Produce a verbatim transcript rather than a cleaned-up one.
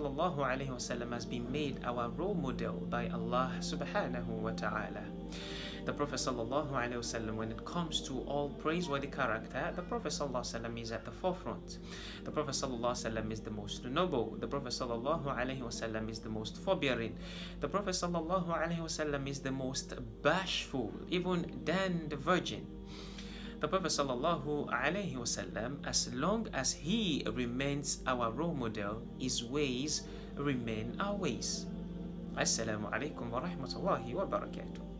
sallallahu alaihi wasallam has been made our role model by Allah subhanahu wa ta'ala. The Prophet sallallahu alaihi wasallam, when it comes to all praiseworthy character, the Prophet sallallahu alaihi wasallam is at the forefront. The Prophet sallallahu alaihi wasallam is the most noble. The Prophet sallallahu alaihi wasallam is the most forbearing. The Prophet sallallahu alaihi wasallam is the most bashful, even than the Virgin. The Prophet sallallahu alaihi wasallam, as long as he remains our role model, his ways remain our ways. Assalamu alaikum wa rahmatullahi wa barakatuh.